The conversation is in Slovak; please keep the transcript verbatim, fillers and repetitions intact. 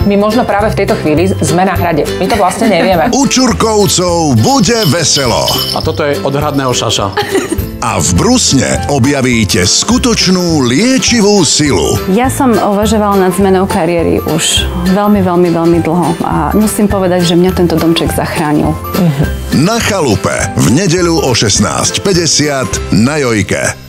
My možno práve v tejto chvíli sme na hrade. My to vlastne nevieme. U Čurkovcov bude veselo. A toto je od hradného šaša. A v Brusne objavíte skutočnú liečivú silu. Ja som uvažovala nad zmenou kariéry už veľmi, veľmi, veľmi dlho. A musím povedať, že mňa tento domček zachránil. Na chalupe v nedeľu o šestnásť päťdesiat na Jojke.